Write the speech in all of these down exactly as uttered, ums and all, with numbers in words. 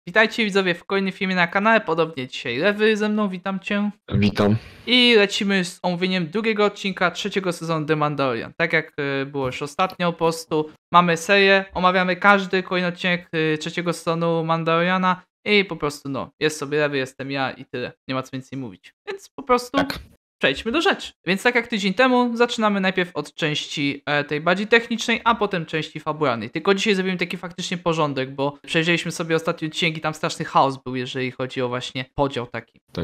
Witajcie widzowie w kolejnym filmie na kanale, podobnie dzisiaj Lewy ze mną, witam cię. Witam. I lecimy z omówieniem drugiego odcinka trzeciego sezonu The Mandalorian. Tak jak y, było już ostatnio, po prostu mamy serię, omawiamy każdy kolejny odcinek y, trzeciego sezonu Mandaloriana i po prostu no, jest sobie Lewy, jestem ja i tyle, nie ma co więcej mówić. Więc po prostu Tak. przejdźmy do rzeczy. Więc tak jak tydzień temu, zaczynamy najpierw od części e, tej bardziej technicznej, a potem części fabularnej. Tylko dzisiaj zrobimy taki faktycznie porządek, bo przejrzeliśmy sobie ostatni odcinek i tam straszny chaos był, jeżeli chodzi o właśnie podział taki. Tak.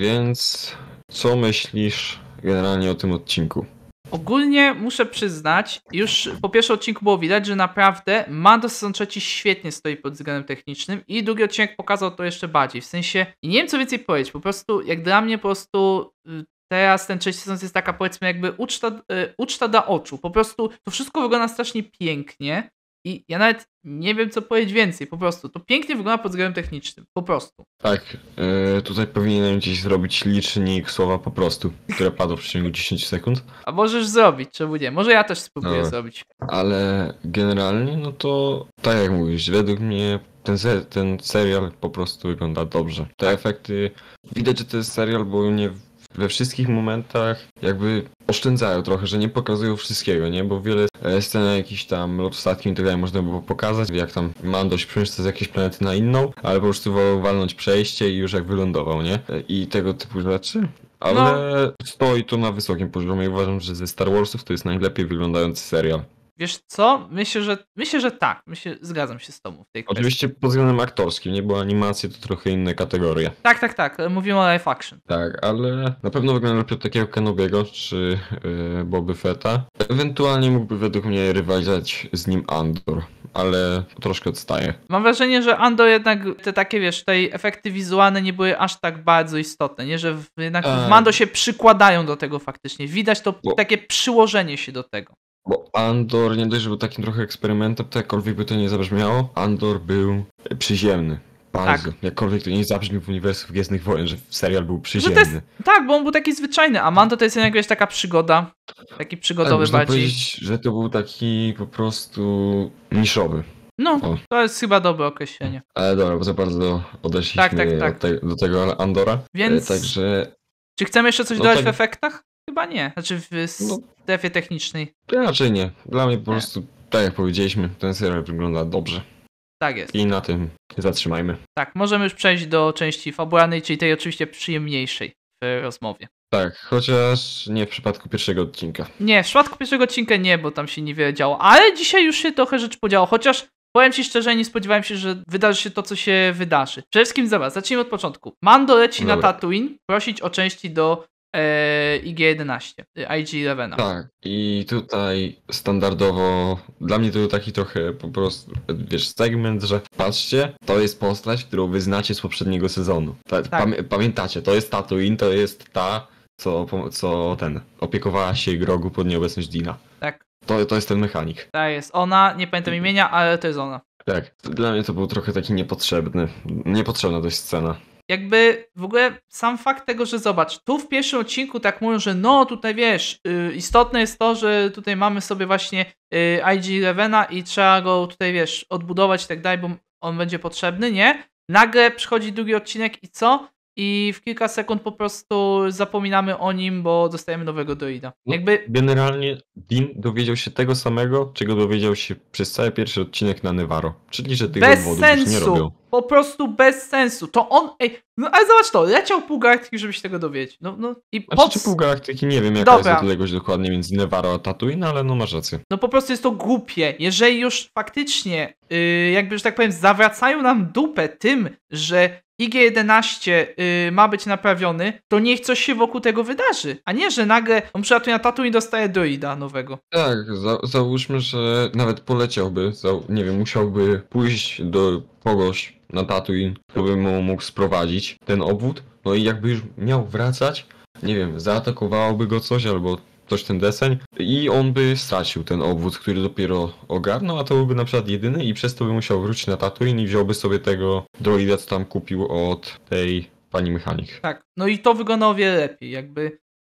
Więc co myślisz generalnie o tym odcinku? Ogólnie muszę przyznać, już po pierwszym odcinku było widać, że naprawdę Mando sezon trzeci świetnie stoi pod względem technicznym i drugi odcinek pokazał to jeszcze bardziej. W sensie, nie wiem co więcej powiedzieć, po prostu jak dla mnie po prostu... Y, Teraz ten trzeci sezon jest taka, powiedzmy, jakby uczta, y, uczta dla oczu. Po prostu to wszystko wygląda strasznie pięknie i ja nawet nie wiem, co powiedzieć więcej. Po prostu to pięknie wygląda pod względem technicznym. Po prostu. Tak, yy, tutaj powinienem gdzieś zrobić licznik słowa po prostu, które padło w przeciągu dziesięć sekund. A możesz zrobić, czemu nie? Może ja też spróbuję Dobra. zrobić. Ale generalnie, no to tak jak mówisz, według mnie ten, se ten serial po prostu wygląda dobrze. Te efekty, widać, że to jest serial, bo nie we wszystkich momentach jakby oszczędzają trochę, że nie pokazują wszystkiego, nie? Bo wiele scen jakiś tam lot statkiem i tak dalej można było pokazać, jak tam Mando się przemieszcza z jakiejś planety na inną, ale po prostu wolał walnąć przejście i już jak wylądował, nie? I tego typu rzeczy. Ale no. Stoi to na wysokim poziomie i uważam, że ze Star Warsów to jest najlepiej wyglądający serial. Wiesz co? Myślę, że myślę, że tak. Myślę, zgadzam się z tobą w tej kwestii. Oczywiście pod względem aktorskim, nie? Bo animacje to trochę inne kategorie. Tak, tak, tak. Mówimy o live action. Tak, ale na pewno wygląda lepiej od takiego Kenobiego czy yy, Boby Fetta. Ewentualnie mógłby według mnie rywalizować z nim Andor, ale troszkę odstaje. Mam wrażenie, że Andor jednak te takie, wiesz, tej efekty wizualne nie były aż tak bardzo istotne, nie? Że w, jednak w Mando się przykładają do tego faktycznie. Widać to Bo... takie przyłożenie się do tego. Bo Andor nie dość, że był takim trochę eksperymentem, to jakkolwiek by to nie zabrzmiało, Andor był przyziemny. Bardzo. Tak. Jakkolwiek to nie zabrzmi w uniwersum Gwiezdnych Wojen, że serial był przyziemny. Jest, tak, bo on był taki zwyczajny, a Mando to jest jednak, wiesz, taka przygoda. Taki przygodowy tak, bardziej. Można powiedzieć, że to był taki po prostu niszowy. No, o. To jest chyba dobre określenie. Ale dobra, bo za bardzo odeszliśmy tak, tak, tak. Te, do tego Andora. Więc, Także... czy chcemy jeszcze coś no dodać tak... w efektach? Chyba nie. Znaczy w strefie no, technicznej. Raczej nie. Dla mnie po nie. prostu, tak jak powiedzieliśmy, ten serial wygląda dobrze. Tak jest. I na tym zatrzymajmy. Tak, możemy już przejść do części fabularnej, czyli tej oczywiście przyjemniejszej w rozmowie. Tak, chociaż nie w przypadku pierwszego odcinka. Nie, w przypadku pierwszego odcinka nie, bo tam się niewiele działo, ale dzisiaj już się trochę rzeczy podziało, chociaż powiem ci szczerze, nie spodziewałem się, że wydarzy się to, co się wydarzy. Przede wszystkim zobacz, zacznijmy od początku. Mando leci Dobra. na Tatooine prosić o części do e, I G jedenaście, I G jedenaście. Tak, i tutaj standardowo, dla mnie to był taki trochę po prostu, wiesz, segment, że patrzcie, to jest postać, którą wy znacie z poprzedniego sezonu. Ta, tak. pamię pamiętacie, to jest Tatooine, to jest ta, co, co ten, opiekowała się Grogu pod nieobecność Dina. Tak. To, to jest ten mechanik. Tak jest, ona, nie pamiętam imienia, ale to jest ona. Tak, dla mnie to był trochę taki niepotrzebny, niepotrzebna dość scena. Jakby w ogóle sam fakt tego, że zobacz, tu w pierwszym odcinku tak mówią, że no tutaj wiesz, yy, istotne jest to, że tutaj mamy sobie właśnie yy, I G jedenaście i trzeba go tutaj wiesz, odbudować i tak dalej, bo on będzie potrzebny, nie? Nagle przychodzi drugi odcinek i co? I w kilka sekund po prostu zapominamy o nim, bo dostajemy nowego droida. No, Jakby... Generalnie Dean dowiedział się tego samego, czego dowiedział się przez cały pierwszy odcinek na Nevarro. Czyli, że tych bez odwodów sensu. już nie robią. Po prostu bez sensu. To on... Ej, no ale zobacz to, leciał pół galaktyki, żeby się tego dowiedzieć. No, no i Znaczy, pod... czy pół galaktyki, nie wiem jaka Dobra. jest odległość dokładnie między Nevarro a Tatooine, ale no masz rację. No po prostu jest to głupie. Jeżeli już faktycznie, yy, jakby, że tak powiem, zawracają nam dupę tym, że I G jedenaście yy, ma być naprawiony, to niech coś się wokół tego wydarzy. A nie, że nagle on przylatuje na Tatooine i dostaje droida nowego. Tak, za załóżmy, że nawet poleciałby, za nie wiem, musiałby pójść do kogoś na Tatooine, kto by mu mógł sprowadzić ten obwód, no i jakby już miał wracać, nie wiem, zaatakowałoby go coś albo coś ten deseń i on by stracił ten obwód, który dopiero ogarnął, a to byłby na przykład jedyny i przez to by musiał wrócić na Tatooine i wziąłby sobie tego droida, co tam kupił od tej pani mechanik. Tak, no i to wygląda o wiele lepiej, jakby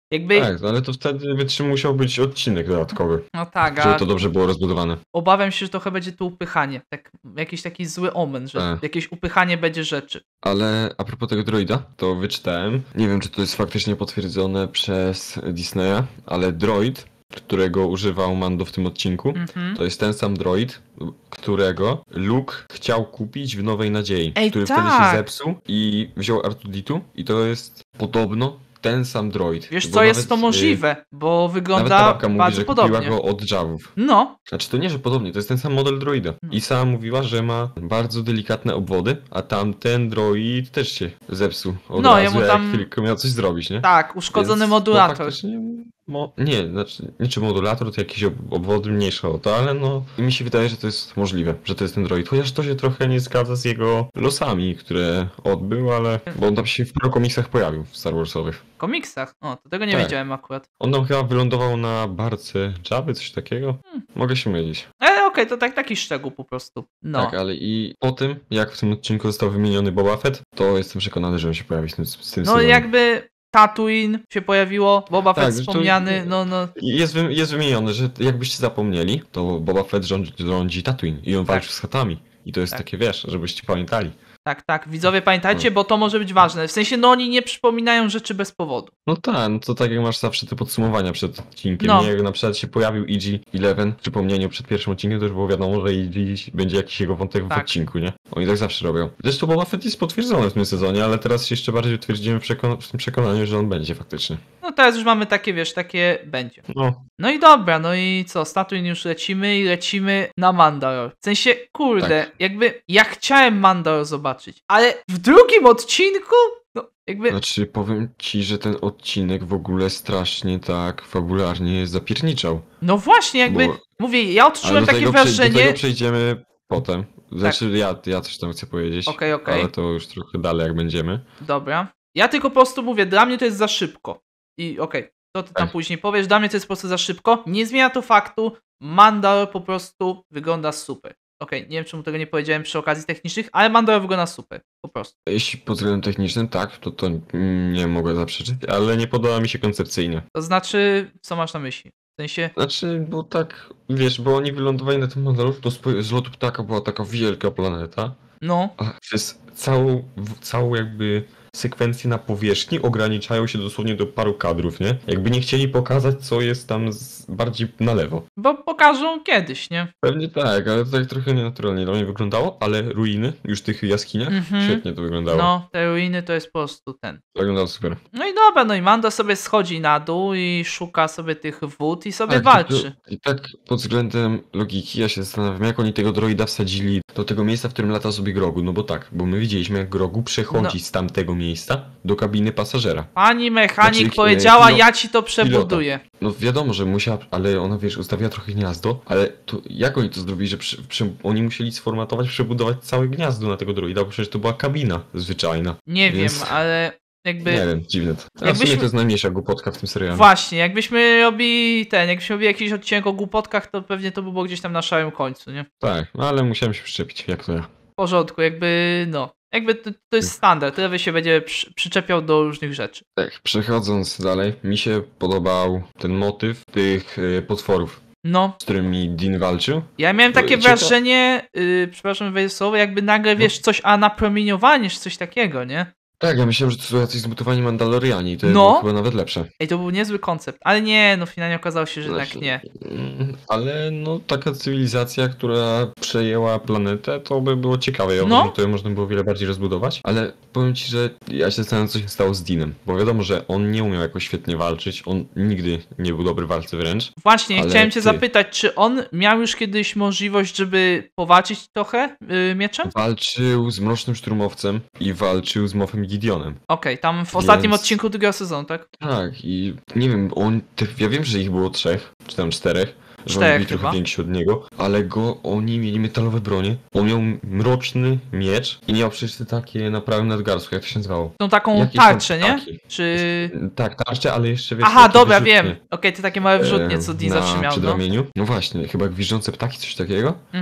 Jakby, Tak, ale to wtedy wytrzymał musiał być odcinek dodatkowy, no tak, żeby a to dobrze było rozbudowane. obawiam się, że trochę będzie to upychanie. Tak, jakiś taki zły omen, że Tak. jakieś upychanie będzie rzeczy. Ale a propos tego droida, to wyczytałem, nie wiem czy to jest faktycznie potwierdzone przez Disneya, ale droid, którego używał Mando w tym odcinku, Mhm. to jest ten sam droid, którego Luke chciał kupić w Nowej Nadziei, Ej, który tak. wtedy się zepsuł i wziął R dwa D dwa i to jest podobno ten sam droid. Wiesz Bo co, jest nawet, to y, możliwe, bo Nawet ta wygląda babka mówi, bardzo że kupiła podobnie. go od Javów. No, Znaczy to nie, że podobnie, to jest ten sam model droida. No. I sama mówiła, że ma bardzo delikatne obwody, a tamten droid też się zepsuł od No, razu, jemu jak tam- tylko miał coś zrobić, nie? tak, uszkodzony Więc, modulator. No, faktycznie, mo... Nie, znaczy, nie czy modulator, to jakieś ob obwody mniejsze o to, ale no mi się wydaje, że to jest możliwe, że to jest ten droid. Chociaż to się trochę nie zgadza z jego losami, które odbył, ale... Bo on tam się w paru komiksach pojawił, w Star Warsowych. W komiksach? O, to tego nie Tak. wiedziałem akurat. On tam chyba wylądował na barce Jabby, coś takiego. Hmm. Mogę się mylić. Ale okej, to tak, taki szczegół po prostu. No. Tak, ale i po tym, jak w tym odcinku został wymieniony Boba Fett, to jestem przekonany, że on się pojawi z tym, z tym No sezonem. jakby Tatooine się pojawiło, Boba Tak, Fett że to- wspomniany, no no. Jest, wy, jest wymieniony, że jakbyście zapomnieli, to Boba Fett rządzi, rządzi Tatooine i on Tak. walczy z Hatami. I to jest Tak. takie, wiesz, żebyście pamiętali. Tak, tak, widzowie pamiętajcie, bo to może być ważne. W sensie, no oni nie przypominają rzeczy bez powodu. No tak, no to tak jak masz zawsze te podsumowania przed odcinkiem. No. Nie, jak na przykład się pojawił E G jedenaście w przypomnieniu przed pierwszym odcinkiem, to już było wiadomo, że E G będzie jakiś jego wątek w Tak. odcinku, nie? Oni tak zawsze robią. Zresztą Boba Fett jest potwierdzony w tym sezonie, ale teraz się jeszcze bardziej utwierdziłem w, przekon w tym przekonaniu, że on będzie faktycznie. No teraz już mamy takie, wiesz, takie będzie. No, No i dobra, no i co, z Tatooine już lecimy i lecimy na Mandalore. W sensie, kurde, Tak. jakby ja chciałem Mandalore zobaczyć, ale w drugim odcinku, no jakby, znaczy powiem ci, że ten odcinek w ogóle strasznie tak fabularnie zapierniczał. no właśnie, jakby, Bo- mówię, ja Ale odczułem do takie tego, przej- do wrażenie, tego przejdziemy potem. Znaczy ja, ja coś tam chcę powiedzieć, Okej, okej. ale to już trochę dalej jak będziemy. dobra, ja tylko po prostu mówię, dla mnie to jest za szybko i okej, to ty tam Tak. później powiesz, dla mnie to jest po prostu za szybko, nie zmienia to faktu, Mandalore po prostu wygląda super. Okej, nie wiem czemu tego nie powiedziałem przy okazji technicznych, ale Mandalore wygląda super, po prostu. Jeśli pod względem technicznym, tak, to to nie mogę zaprzeczyć, ale nie podoba mi się koncepcyjnie. To znaczy, co masz na myśli? W sensie, Znaczy, bo tak, wiesz, bo oni wylądowali na tym modelu, to z z lotu ptaka była taka wielka planeta, no, a przez całą, w- całą jakby sekwencję na powierzchni ograniczają się dosłownie do paru kadrów, nie? Jakby nie chcieli pokazać, co jest tam z, bardziej na lewo. bo pokażą kiedyś, nie? Pewnie tak, ale to tak trochę nienaturalnie dla mnie wyglądało, ale ruiny już w tych jaskiniach, Mhm. świetnie to wyglądało. No, te ruiny to jest po prostu ten. Wyglądało super. No i dobra, no i Mando sobie schodzi na dół i szuka sobie tych wód i sobie Tak, walczy. tylko- I tak pod względem logiki ja się zastanawiam, jak oni tego droida wsadzili do tego miejsca, w którym lata sobie Grogu. No bo tak, bo my widzieliśmy, jak Grogu przechodzi No. z tamtego miejsca do kabiny pasażera. Pani mechanik Znaczy, powiedziała, pilot- ja ci to przebuduję. No wiadomo, że musiała, ale ona wiesz, ustawiła trochę gniazdo, ale to jak oni to zrobili, że przy, przy, oni musieli sformatować, przebudować całe gniazdo na tego droida, bo przecież to była kabina zwyczajna. Nie Więc- wiem, ale jakby... Nie wiem, dziwne to. A w Jakbyśmy- sumie to jest najmniejsza głupotka w tym serialu. Właśnie, jakbyśmy robili ten, jakbyśmy robili jakiś odcinek o głupotkach, to pewnie to by było gdzieś tam na szarym końcu, nie? Tak, no ale musiałem się przyczepić, jak to ja. W porządku, jakby no. Jakby to, to jest standard, lewy się będzie przy, przyczepiał do różnych rzeczy. Tak, przechodząc dalej, mi się podobał ten motyw tych y, potworów, No, z którymi Dean walczył. ja miałem takie Cieka- wrażenie, yy, przepraszam, wejdę słowo, jakby nagle, No. wiesz, coś, a napromieniowanie, czy coś takiego, nie? Tak, ja myślałem, że to są jacyś zmutowani Mandaloriani i to No. było chyba nawet lepsze. Ej, to był niezły koncept, ale nie, no finalnie okazało się, że jednak Znaczy, nie. mm, Ale no taka cywilizacja, która przejęła planetę, to by było ciekawe. Ja No. uważam, że to można było wiele bardziej rozbudować. Ale powiem ci, że ja się zastanawiam, co się stało z Deanem. Bo wiadomo, że on nie umiał jakoś świetnie walczyć. On nigdy nie był dobry w walce wręcz. Właśnie, ale chciałem cię ty- zapytać, czy on miał już kiedyś możliwość, żeby powalczyć trochę yy, mieczem? Walczył z Mrocznym Szturmowcem i walczył z Moffem Gideonem. Okej, tam w ostatnim Więc- odcinku drugiego sezonu, tak? Tak, i nie wiem, on, te, ja wiem, że ich było trzech, czy tam czterech, że Czterech oni byli chyba. trochę więksi od niego, ale go, oni mieli metalowe bronie, on miał mroczny miecz i miał przecież te takie na prawym nadgarstku, jak to się nazywało? Tą taką Jakieś tam tarczę, nie? ptaki. Czy... Tak, tarcze, ale jeszcze wiesz... Aha, takie dobra, wyrzutnie, wiem. Okej, te takie małe wrzutnie, co e, Dean na zawsze miał, no. przedramieniu. No właśnie, chyba jak gwiżdżące ptaki, coś takiego. Mhm.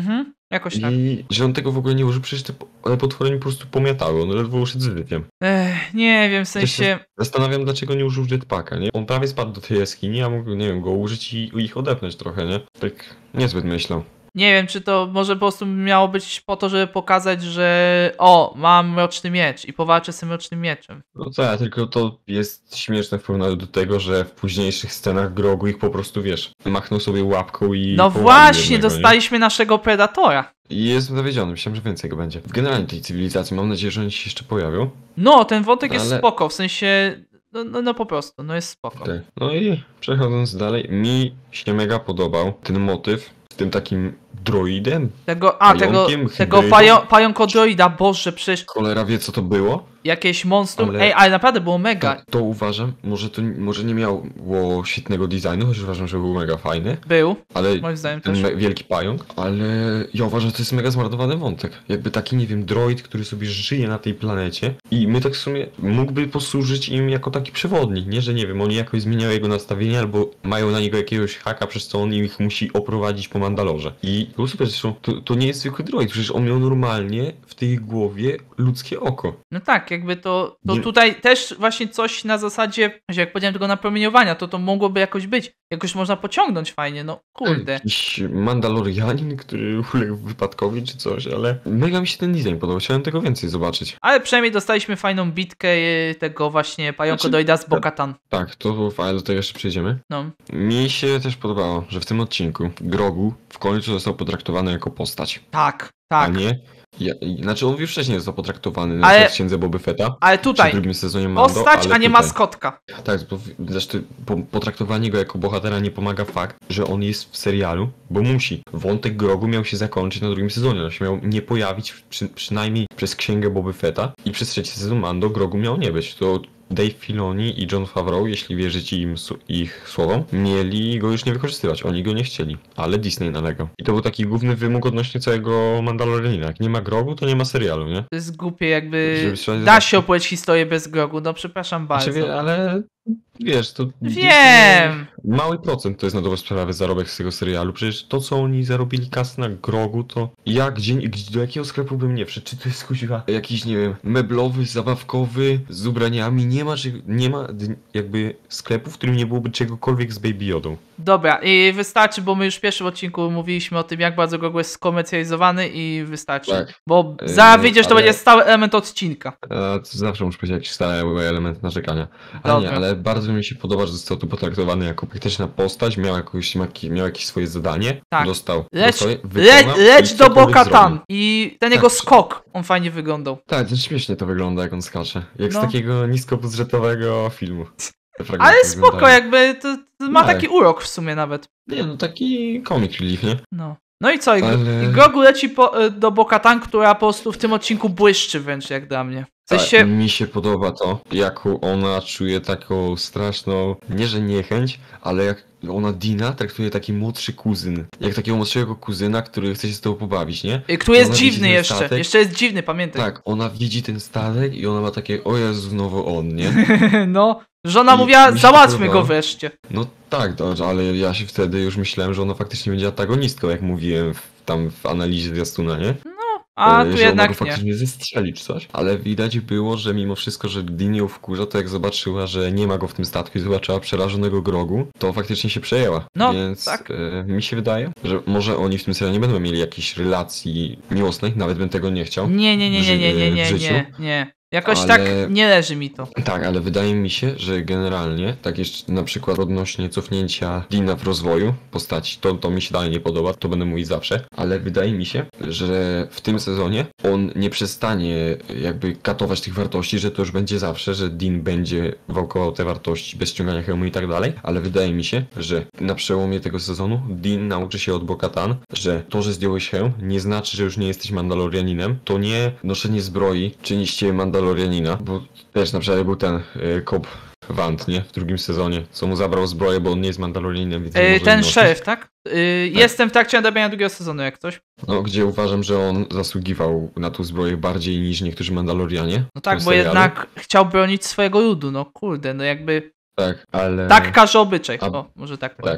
Jakoś tak. I że on tego w ogóle nie użył, przecież te po- potwory mi po prostu pomiatały, on ledwo uszedł z życiem. Ech, nie wiem, w Ja się sensie... zastanawiam, dlaczego nie użył jetpacka, nie? On prawie spadł do tej jaskini, a mógł, nie wiem, go użyć i ich odepnąć trochę, nie? Tak niezbyt myślał. Nie wiem, czy to może po prostu miało być po to, żeby pokazać, że o, mam mroczny miecz i powalczę z tym mrocznym mieczem. No tak, tylko to jest śmieszne w porównaniu do tego, że w późniejszych scenach Grogu ich po prostu, wiesz, machnął sobie łapką i No połamał właśnie, jednego, dostaliśmy naszego Predatora. nie? I jestem zawiedziony, myślałem, że więcej go będzie. Generalnie tej cywilizacji, mam nadzieję, że oni się jeszcze pojawią. No, ten wątek jest Ale- spoko, w sensie... No, no, no po prostu, no jest spoko. Tak. No i przechodząc dalej, mi się mega podobał ten motyw z tym takim droidem. Tego, a, tego, Pająkiem, tego hybrydą? pajo, pająkodroida, boże, przecież Cholera wie, co to było. jakieś monstrum, Ale- ej, ale naprawdę było mega. To, to uważam, może to może nie miało świetnego designu, choć uważam, że był mega fajny, Był, ale moim zdaniem ten też. me- wielki pająk, ale ja uważam, że to jest mega zmarnowany wątek. Jakby taki, nie wiem, droid, który sobie żyje na tej planecie i my tak w sumie mógłby posłużyć im jako taki przewodnik, nie, że nie wiem, oni jakoś zmieniają jego nastawienie albo mają na niego jakiegoś haka, przez co on ich musi oprowadzić po Mandalorze. I było super, zresztą to, to nie jest zwykły droid, przecież on miał normalnie w tej głowie ludzkie oko. No tak, jakby to, to Nie- tutaj też właśnie coś na zasadzie, że jak powiedziałem tego napromieniowania, to to mogłoby jakoś być. Jakoś można pociągnąć fajnie, no kurde. Jakiś Mandalorianin, który uległ wypadkowi czy coś, ale mega mi się ten design podobał, chciałem tego więcej zobaczyć. Ale przynajmniej dostaliśmy fajną bitkę e, tego właśnie pająkodroida z Bo-Katan. Tak, to ale do tego jeszcze przejdziemy. No. Mi się też podobało, że w tym odcinku Grogu w końcu został potraktowany jako postać, Tak, a tak. nie... Ja, znaczy on już wcześniej został potraktowany na Ale- przykład w księdze Boby Fetta, Ale w tutaj drugim sezonie Mando, postać, ale a nie tutaj. maskotka. Tak, bo w- zresztą po, potraktowanie go jako bohatera nie pomaga fakt, że on jest w serialu, bo musi. Wątek Grogu miał się zakończyć na drugim sezonie, on się miał nie pojawić przy, przynajmniej przez księgę Boby Fetta i przez trzeci sezon Mando Grogu miał nie być. To Dave Filoni i Jon Favreau, jeśli wierzycie im su- ich słowom, mieli go już nie wykorzystywać. Oni go nie chcieli, ale Disney nalegał. I to był taki główny wymóg odnośnie całego Mandalorianina. Jak nie ma Grogu, to nie ma serialu, nie? To jest głupie, jakby Żeby trzeba- da się opowiedzieć historię bez Grogu, no przepraszam bardzo. Znaczy, wie- ale wiesz, to Wiem! Disney, mały procent to jest na dobrą sprawę zarobek z tego serialu. Przecież to, co oni zarobili kas na Grogu, to ja gdzie, gdzie do jakiego sklepu bym nie wszedł? Czy to jest kuźwa jakiś, nie wiem, meblowy, zabawkowy, z ubraniami? Nie ma, czy- nie ma d- jakby sklepu, w którym nie byłoby czegokolwiek z Baby Yodą. Dobra, i wystarczy, bo my już w pierwszym odcinku mówiliśmy o tym, jak bardzo Grogu jest skomercjalizowany i wystarczy. Tak. Bo Yy, zaraz wyjdziesz, to ale- będzie stały element odcinka. A to zawsze muszę powiedzieć jakiś stały element narzekania. Ale Dobra. nie, ale bardzo mi się podoba, że został tu potraktowany jako praktyczna postać, miał, jakoś, miał jakieś swoje zadanie, Tak. dostał, Leć, dostał je, le, wykonał leć i do cokolwiek Bo-Katan. zrobił. I ten Tak. jego skok, on fajnie wyglądał. Tak, to śmiesznie to wygląda, jak on skacze. Jak No. z takiego niskobudżetowego filmu. Te fragmenty Ale spoko, wyglądają. jakby to, to ma Tak. taki urok w sumie nawet. Nie, no taki comic relief, nie? No. No i co? I, Ale- i Grogu leci po, do Bo-Katan, która po prostu w tym odcinku błyszczy wręcz jak dla mnie. W sensie, Tak, mi się podoba to, jak ona czuje taką straszną, nie że niechęć, ale jak ona Dina traktuje taki młodszy kuzyn. Jak takiego młodszego kuzyna, który chce się z tobą pobawić, nie? y, który jest ona widzi dziwny ten jeszcze. statek. Jeszcze jest dziwny, pamiętaj. Tak, ona widzi ten statek i ona ma takie, o Jezu, znowu on, nie? No, żona I mówiła, mi się załatwmy podobało. go wreszcie. No tak, dobrze, ale ja się wtedy już myślałem, że ona faktycznie będzie antagonistką, jak mówiłem w, tam w analizie zwiastuna, nie? A E, tu że ona jednak go nie. faktycznie zestrzeli czy coś. Ale widać było, że mimo wszystko, że Dean ją wkurza, to jak zobaczyła, że nie ma go w tym statku i zobaczyła przerażonego Grogu, to faktycznie się przejęła. No, Więc tak. e, mi się wydaje, że może oni w tym serialu nie będą mieli jakichś relacji miłosnych, nawet bym tego nie chciał. Nie, nie, nie, nie, nie, nie, w nie, życiu. nie, nie. Jakoś Ale- tak nie leży mi to. Tak, ale wydaje mi się, że generalnie, tak jeszcze na przykład odnośnie cofnięcia Deana w rozwoju postaci, to, to mi się dalej nie podoba, to będę mówić zawsze, ale wydaje mi się, że w tym sezonie on nie przestanie jakby katować tych wartości, że to już będzie zawsze, że Dean będzie wałkował te wartości bez ściągania hełmu i tak dalej, ale wydaje mi się, że na przełomie tego sezonu Dean nauczy się od Bo-Katan, że to, że zdjąłeś hełm, nie znaczy, że już nie jesteś Mandalorianinem, to nie noszenie zbroi czyni z ciebie Mandalorianina, bo też na przykład był ten y, Cobb Vanth, nie? W drugim sezonie, co mu zabrał zbroję, bo on nie jest Mandalorianinem, więc nie E, może ten jej nosić. szeryf, tak? Y, Jestem w trakcie nadawania drugiego sezonu, jak coś. No, gdzie uważam, że on zasługiwał na tą zbroję bardziej niż niektórzy Mandalorianie. No w tak, tym bo serialu. jednak chciał bronić swojego ludu, no kurde, no jakby Tak, ale... tak każe obyczaj. A- O, może tak powiem. Tak,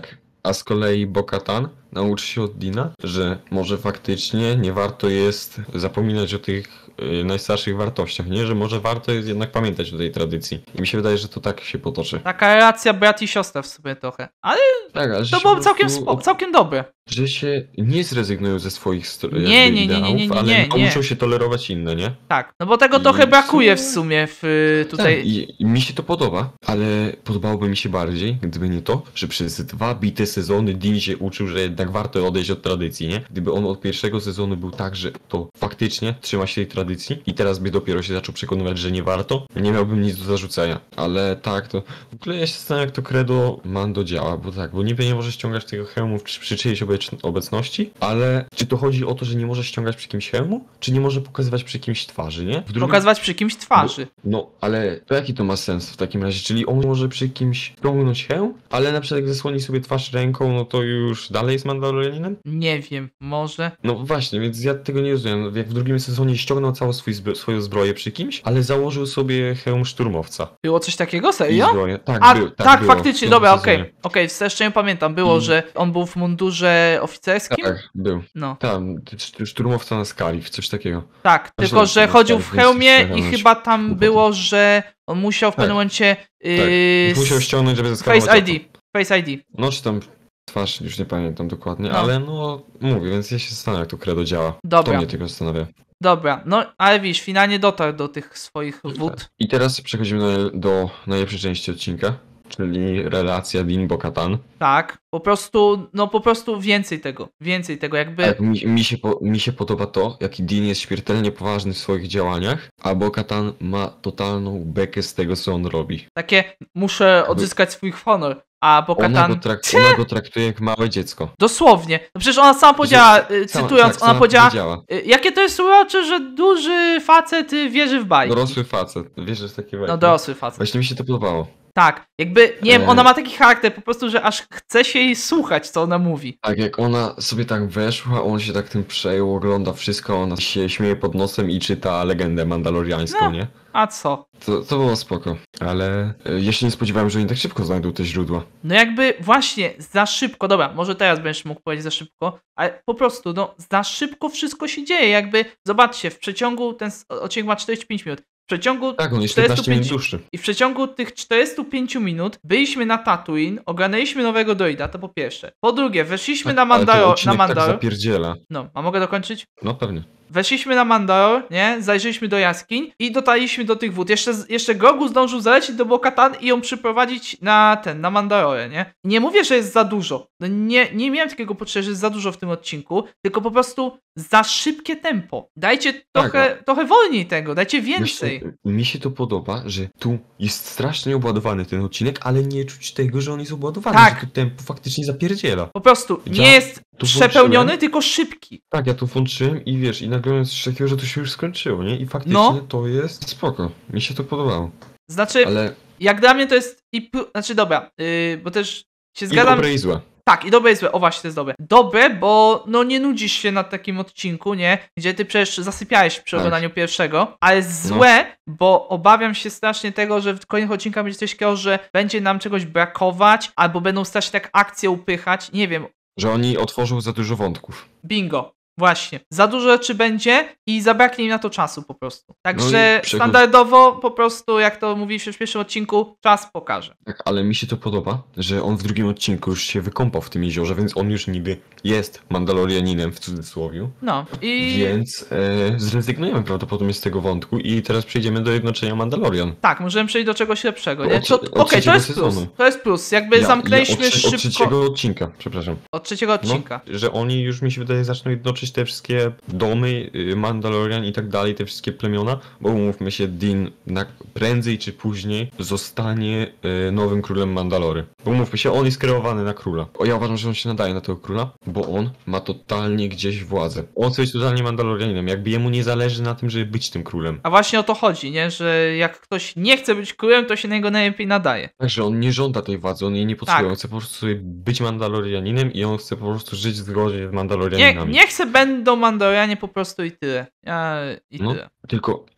A z kolei Bo-Katan nauczy się od Dina, że może faktycznie nie warto jest zapominać o tych y, najstarszych wartościach, nie? Że może warto jest jednak pamiętać o tej tradycji. I mi się wydaje, że to tak się potoczy. Taka relacja brat i siostra w sobie trochę. Ale Tak, ale że to się było po całkiem, prostu spo, od- całkiem dobre. Że się nie zrezygnują ze swoich stro- Nie, jakby nie, nie, nie, ideałów, nie, nie, ale nie, nie. nauczą się tolerować inne, nie? Tak, no bo tego I trochę w brakuje w sumie- sumie w y, tutaj... Tak, i, i mi się to podoba, ale podobałoby mi się bardziej, gdyby nie to, że przez dwa bite sezony Dean się uczył, że jednak warto odejść od tradycji, nie? Gdyby on od pierwszego sezonu był tak, że to faktycznie trzyma się tej tradycji i teraz by dopiero się zaczął przekonywać, że nie warto, nie miałbym nic do zarzucenia. Ale tak, to w ogóle ja się zastanawiam, jak to credo Mando działa, bo tak, bo niby nie może ściągać tego hełmu przy, przy czyjejś obec- obecności, ale czy to chodzi o to, że nie może ściągać przy kimś hełmu, czy nie może pokazywać przy kimś twarzy, nie? W drugim- Pokazywać przy kimś twarzy. No, ale to jaki to ma sens w takim razie? Czyli on może przy kimś ściągnąć hełm, ale na przykład jak zasłoni sobie twarz ręką, no to już dalej jest Mandalorianinem? Nie wiem, może... No właśnie, więc ja tego nie rozumiem. Jak w drugim sezonie ściągnął całą swój zbro- swoją zbroję przy kimś, ale założył sobie hełm szturmowca. Było coś takiego? I Serio? zbroję. Tak, A, był, tak, tak, było faktycznie, w dobra, tym okej. sezonie. Okej, jeszcze nie pamiętam. Było, I- że on był w mundurze oficerskim? Tak, był. No, Tam, sz- szturmowca na Scarif, coś takiego. tak, Zresztą tylko że na chodził w Scarif hełmie jest i jakiś chyba tam kłopot. było, że on musiał w Tak, pewnym momencie... Yy, Musiał ściągnąć, żeby zeskanować Face oko. I D. Face I D. No czy tam twarz, już nie pamiętam dokładnie, No. ale no mówię, więc ja się zastanawiam, jak to credo działa. Dobra. To mnie tylko zastanawia. Dobra, no ale widzisz, finalnie dotarł do tych swoich wód. I teraz przechodzimy do, do najlepszej części odcinka, czyli relacja Din Bo-Katan. Tak, po prostu, no po prostu więcej tego, więcej tego, jakby... Tak, mi, mi, się po, mi się podoba to, jaki Din jest śmiertelnie poważny w swoich działaniach, a Bo-Katan ma totalną bekę z tego, co on robi. Takie, muszę odzyskać swój honor, a Ona go, Bo-Katan... trak, ona go traktuje jak małe dziecko. Dosłownie. No przecież ona sama powiedziała, y, Sama- cytując, tak, ona sama powiedziała, powiedziała. y, jakie to jest urocze, że duży facet y, wierzy w bajki. Dorosły facet, wiesz, że jest takie No dorosły facet. Właśnie mi się to podobało. Tak, jakby, nie wiem, E. ona ma taki charakter po prostu, że aż chce się jej słuchać, co ona mówi. Tak, jak ona sobie tak weszła, on się tak tym przejął, ogląda wszystko, ona się śmieje pod nosem i czyta legendę mandaloriańską, No. nie? A co? To, to było spoko, ale e, ja się nie spodziewałem, że oni tak szybko znajdą te źródła. No jakby właśnie za szybko, dobra, może teraz będziesz mógł powiedzieć za szybko, ale po prostu, no za szybko wszystko się dzieje, jakby, zobaczcie, w przeciągu, ten s- odcinek ma czterdzieści pięć minut, w przeciągu Tak, on jest czterdziestu piętnaście minut pięciu dłuższy. i w przeciągu tych czterdziestu pięciu minut byliśmy na Tatooine, ogarnęliśmy nowego droida, to po pierwsze. Po drugie, weszliśmy na Tak, ale ten Mandalor, na odcinek tak Mandalor, zapierdziela. no, a mogę dokończyć? No pewnie. Weszliśmy na Mandalor, nie? Zajrzeliśmy do jaskiń i dotarliśmy do tych wód. Jeszcze, jeszcze Grogu zdążył zalecieć do Bo-Katan i ją przyprowadzić na ten, na Mandalorę, nie? Nie mówię, że jest za dużo. No nie, nie miałem takiego poczucia, że jest za dużo w tym odcinku, tylko po prostu za szybkie tempo. Dajcie trochę, trochę wolniej tego, dajcie więcej. Myślę, mi się to podoba, że tu jest strasznie obładowany ten odcinek, ale nie czuć tego, że on jest obładowany, Tak. że to tempo faktycznie zapierdziela. Po prostu Ja nie jest tu przepełniony, włączyłem. tylko szybki. Tak, ja tu włączyłem i wiesz, i nagle jest coś takiego, że to się już skończyło, nie? I faktycznie No. to jest spoko. Mi się to podobało. Znaczy, Ale jak dla mnie to jest i plu- znaczy dobra, yy, bo też się i zgadzam. dobre i złe. Tak, i dobre i złe. O właśnie, to jest dobre. Dobre, bo no nie nudzisz się na takim odcinku, nie? Gdzie ty przecież zasypiałeś przy Tak. oglądaniu pierwszego. Ale złe, bo obawiam się strasznie tego, że w kolejnych odcinkach będzie coś takiego, że będzie nam czegoś brakować, albo będą strasznie tak akcje upychać. Nie wiem. Że oni otworzą za dużo wątków. Bingo. Właśnie. Za dużo rzeczy będzie i zabraknie im na to czasu po prostu. Także i przechod- standardowo po prostu, jak to mówiliśmy w pierwszym odcinku, czas pokaże. Tak, ale mi się to podoba, że on w drugim odcinku już się wykąpał w tym jeziorze, więc on już niby jest Mandalorianinem w cudzysłowie. No i... Więc e, zrezygnujemy prawdopodobnie z tego wątku i teraz przejdziemy do jednoczenia Mandalorian. Tak, możemy przejść do czegoś lepszego, nie? Od- To- od Okej, to trzeciego jest plus. sezonu. To jest plus. Jakby zamknęliśmy ja od, szybko... od trzeciego odcinka, przepraszam. Od trzeciego odcinka. No, że oni już mi się wydaje zaczną jednoczyć te wszystkie domy, y, Mandalorian i tak dalej, te wszystkie plemiona, bo umówmy się, Din na, prędzej czy później zostanie y, nowym królem Mandalory. Bo umówmy się, on jest kreowany na króla. O, ja uważam, że on się nadaje na tego króla, bo on ma totalnie gdzieś władzę. On chce być totalnie Mandalorianinem, jakby jemu nie zależy na tym, żeby być tym królem. A właśnie o to chodzi, nie? Że jak ktoś nie chce być królem, to się na niego najlepiej nadaje. Także on nie żąda tej władzy, on jej nie potrzebuje, Tak. on chce po prostu sobie być Mandalorianinem i on chce po prostu żyć w zgodzie z Nie, Mandalorianinami. niech se będą Mandalorianie po prostu i tyle. Ja, I No. tyle. Tylko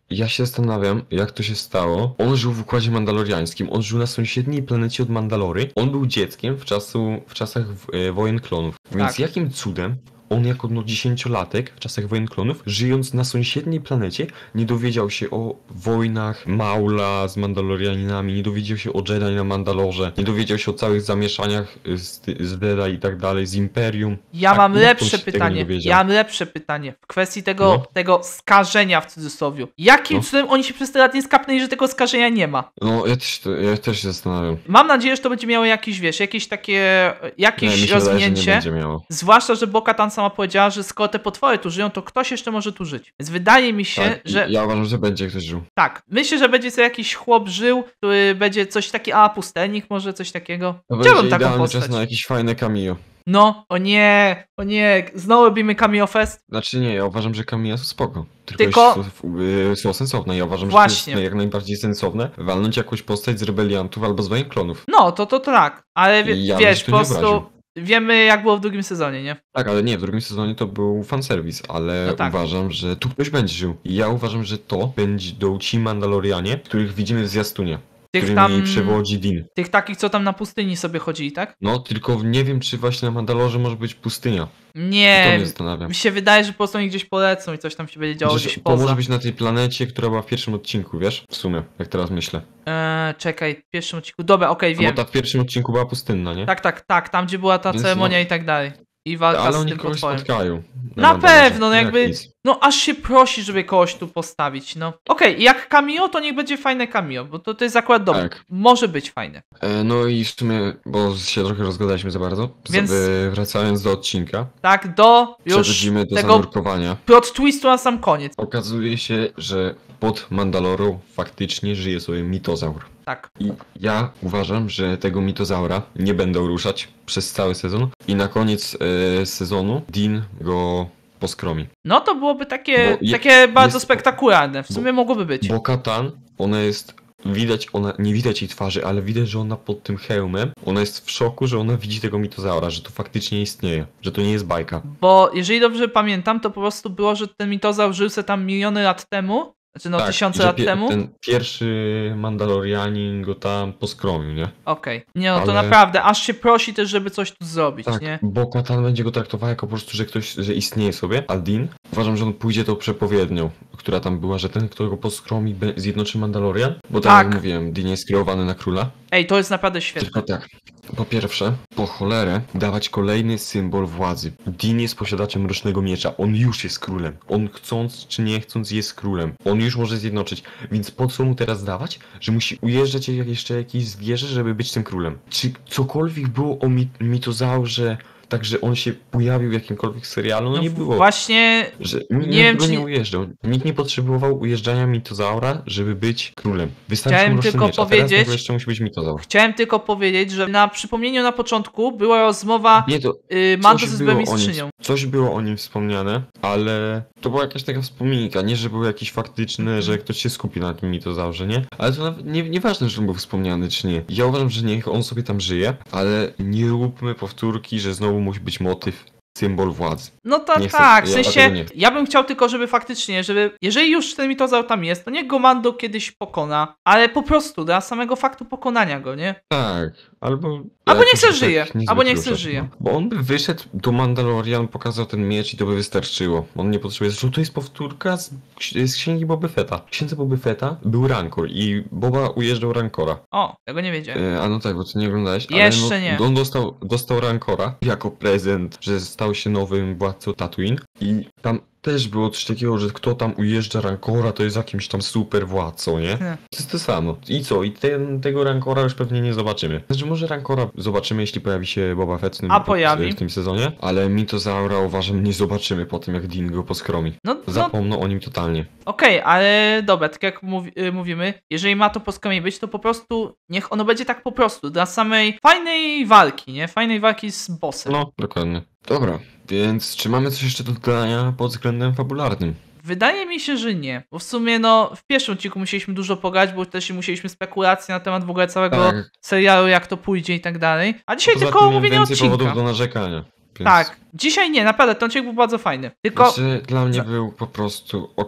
ja się zastanawiam, jak to się stało. On żył w Układzie Mandaloriańskim, on żył na sąsiedniej planecie od Mandalory. On był dzieckiem w, czasu, w czasach e, wojen klonów. Więc Tak. jakim cudem on jako no dziesięciolatek w czasach wojen klonów, żyjąc na sąsiedniej planecie, nie dowiedział się o wojnach Maula z Mandalorianinami, nie dowiedział się o Jedi na Mandalorze, nie dowiedział się o całych zamieszaniach z, z Jedi i tak dalej, z Imperium. Ja Tak, mam nikt lepsze się tego nie pytanie. dowiedział. Ja mam lepsze pytanie w kwestii tego, No. tego skażenia w cudzysłowie. Jakim No. cudem oni się przez te lat nie skapnęli, że tego skażenia nie ma? No, ja też, to- ja też się zastanawiam. Mam nadzieję, że to będzie miało jakieś, wiesz, jakieś takie, jakieś Nie, mi się wydaje, że nie rozwinięcie. będzie miało. Zwłaszcza, że Bo-Katan sama powiedziała, że skoro te potwory tu żyją, to ktoś jeszcze może tu żyć. Więc wydaje mi się, Tak, że ja uważam, że będzie ktoś żył. tak. Myślę, że będzie sobie jakiś chłop żył, który będzie coś takiego, a pustelnik może coś takiego. To Chciałbym będzie taką idealny postać. czas na jakieś fajne cameo. No, o nie, o nie, znowu robimy Cameo Fest. Znaczy nie, ja uważam, że cameo są spoko. Tylko, Tylko- Jest, y, są sensowne. Ja uważam, Właśnie. że to jest jak najbardziej sensowne walnąć jakąś postać z rebeliantów albo z wojen klonów. No, to to tak, ale wie, I ja bym wiesz, się tu po nie prostu obraził. wiemy jak było w drugim sezonie, nie? Tak, ale nie, w drugim sezonie to był fanserwis, ale No tak. uważam, że tu ktoś będzie żył. I ja uważam, że to będą ci Mandalorianie, których widzimy w zwiastunie. Tych Którymi tam, przewodzi Din. tych takich, co tam na pustyni sobie chodzili, tak? No, tylko nie wiem, czy właśnie na Mandalorze może być pustynia. To Nie, mnie zastanawiam. mi się wydaje, że po prostu oni gdzieś polecą i coś tam się będzie działo Przecież gdzieś to może poza. być na tej planecie, która była w pierwszym odcinku, wiesz? W sumie, jak teraz myślę. Eee, czekaj, w pierwszym odcinku, dobra, okej, No bo wiem. ta w pierwszym odcinku była pustynna, nie? Tak, tak, tak, tam gdzie była ta Więc ceremonia no- i tak dalej. I walka Ale z oni tym kogoś potworem. spotkają. Na Mandalorze. pewno, no Jak jakby- nic. No aż się prosi, żeby kogoś tu postawić, no. Okej, jak cameo, to niech będzie fajne cameo, bo to, to jest akurat dobre. Tak. Może być fajne. E, no i w sumie, bo się trochę rozgadaliśmy za bardzo, Więc- Więc... wracając do odcinka, Tak, do już przechodzimy do tego zanurkowania. plot twistu na sam koniec. Okazuje się, że pod Mandalorą faktycznie żyje sobie mitozaur. Tak. I ja uważam, że tego mitozaura nie będą ruszać przez cały sezon i na koniec e, sezonu Din go poskromi. No to byłoby takie, Bo je- takie bardzo jest- spektakularne. W sumie mogłoby być. Bo Katan, ona jest, widać, ona, nie widać jej twarzy, ale widać, że ona pod tym hełmem, ona jest w szoku, że ona widzi tego mitozaura, że to faktycznie istnieje, że to nie jest bajka. Bo jeżeli dobrze pamiętam, to po prostu było, że ten mitozaur żył se tam miliony lat temu. Znaczy no Tak, tysiące że lat pie- temu. Ten pierwszy Mandalorianin go tam poskromił, nie? Okej. Nie no, to Ale- naprawdę, aż się prosi też, żeby coś tu zrobić, Tak, nie? bo Katan będzie go traktował jako po prostu, że ktoś, że istnieje sobie, a Din, uważam, że on pójdzie tą przepowiednią, która tam była, że ten, kto go poskromi, be- zjednoczy Mandalorian, bo tak, Tak. jak mówiłem, Din jest skierowany na króla. Ej, to jest naprawdę świetne. Tylko tak, po pierwsze, po cholerę dawać kolejny symbol władzy. Din jest posiadaczem Mrocznego Miecza, on już jest królem. On chcąc czy nie chcąc jest królem. On już może zjednoczyć, więc po co mu teraz dawać, że musi ujeżdżać jak jeszcze jakieś zwierzę, żeby być tym królem? Czy cokolwiek było o mit mitozaurze, tak że on się pojawił w jakimkolwiek serialu? No, No nie było. Właśnie, Że nie nikt wiem, go czy- nie ujeżdżał. Nikt nie potrzebował ujeżdżania mitozaura, żeby być królem. Wystarczy Chciałem Mroczny tylko Miecz, a powiedzieć- teraz nagle jeszcze musi być mitozaur. chciałem tylko powiedzieć, że na przypomnieniu na początku była rozmowa Nie, to y, Mando coś ze było zbymi o nim- skrzynią. Coś było o nim wspomniane, ale to była jakaś taka wspominka, nie że był jakiś faktyczny, że ktoś się skupi na tym mitozaurze, nie? Ale to nawet nie, nieważne, że on był wspomniany czy nie. Ja uważam, że niech on sobie tam żyje, ale nie róbmy powtórki, że znowu musi być motyw, symbol władzy. No to Nie chcę- tak, w ja sensie, tego nie chcę. ja bym chciał tylko, żeby faktycznie, żeby, jeżeli już ten mitozaur tam jest, to niech go Mando kiedyś pokona, ale po prostu dla samego faktu pokonania go, nie? Tak, albo... Albo niech jakoś se tak żyje, niezbyt albo niech se ruszać, żyje. no. Bo on by wyszedł do Mandalorian, pokazał ten miecz i to by wystarczyło. On nie potrzebuje... Zresztą to jest powtórka z, z księgi Boba Fetta. W księdze Boba Fetta był Rancor i Boba ujeżdżał Rancora. O, tego nie wiedziałem. E, a no tak, bo ty nie oglądałeś, Jeszcze ale nie. no, on dostał, dostał Rancora jako prezent, że stał się nowym władcą Tatooine i tam też było coś takiego, że kto tam ujeżdża Rancora, to jest jakimś tam super władcą, nie? Hmm. To jest to samo. I co? I ten, tego Rancora już pewnie nie zobaczymy. Znaczy może Rancora zobaczymy, jeśli pojawi się Boba Fett w tym, A pojawi. w tym sezonie, ale Mitozaura uważam nie zobaczymy po tym, jak Din go poskromi. No, no Zapomną o nim totalnie. okej, ale dobra, tak jak mówi, y, mówimy, jeżeli ma to po skromiej być, to po prostu niech ono będzie tak po prostu, dla samej fajnej walki, nie? Fajnej walki z bossem. No, dokładnie. Dobra, więc czy mamy coś jeszcze do dodania pod względem fabularnym? Wydaje mi się, że nie, bo w sumie no w pierwszym odcinku musieliśmy dużo pogadać, bo też musieliśmy spekulacje na temat w ogóle całego Tak. serialu, jak to pójdzie i tak dalej, a dzisiaj Poza tylko tym miałem omówienie więcej odcinka. powodów do narzekania. Więc... Tak, dzisiaj nie, naprawdę, ten odcinek był bardzo fajny, tylko Znaczy, dla mnie Za- był po prostu okej.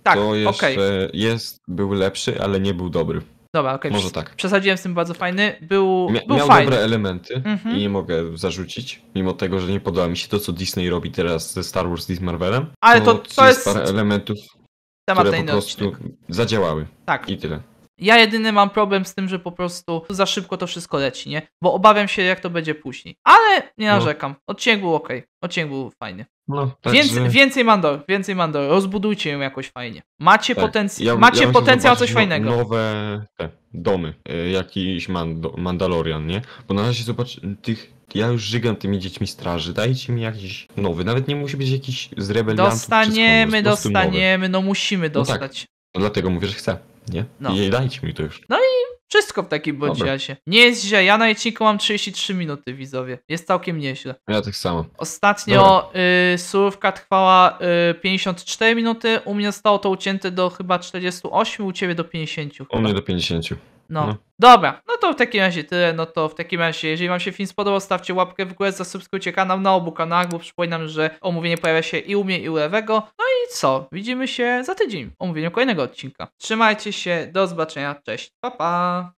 Tak, to okej. jeszcze jest, był lepszy, ale nie był dobry. Dobra, okej. Może przes- tak. Przesadziłem z tym, bardzo fajny. Był, Mia- był miał fajny. dobre elementy Mhm. i nie mogę zarzucić, mimo tego, że nie podoba mi się to, co Disney robi teraz ze Star Wars i z Marvelem. Ale to- to jest parę elementów, Temat które na po inny prostu odcinek. zadziałały Tak. i tyle. Ja jedyny mam problem z tym, że po prostu za szybko to wszystko leci, nie? Bo obawiam się, jak to będzie później. Ale nie No. narzekam. Odcinek był okej. Odcinek był fajny. No, Więc, także- Więcej Mandor, więcej Mandor. Rozbudujcie ją jakoś fajnie. Macie, tak. potenc- Ja- macie ja bym chciał potencjał na coś zobaczyć no- fajnego. Nowe te domy, y, jakiś Mando- Mandalorian, nie? Bo na razie zobacz, tych, ja już żygam tymi dziećmi straży, dajcie mi jakiś nowy, nawet nie musi być jakiś z rebeliantów. czy skąd, Dostaniemy, po prostu nowy. dostaniemy, no musimy No tak. dostać. No dlatego mówię, że chcę, nie? No. I dajcie mi to już. Wszystko w takim bądź Dobra. razie. Nie jest źle, ja na odcinku mam trzydzieści trzy minuty, widzowie. Jest całkiem nieźle. Ja tak samo. Ostatnio y, surówka trwała y, pięćdziesiąt cztery minuty, u mnie zostało to ucięte do chyba czterdzieści osiem, u ciebie do pięćdziesiąt. U chyba. mnie do pięćdziesięciu. No. no. Dobra, no to w takim razie tyle, no to w takim razie, jeżeli wam się film spodobał, stawcie łapkę w górę, zasubskrybujcie kanał na obu kanałach, bo przypominam, że omówienie pojawia się i u mnie, i u Lewego. No i co? Widzimy się za tydzień w omówieniu kolejnego odcinka. Trzymajcie się, do zobaczenia, cześć, pa pa!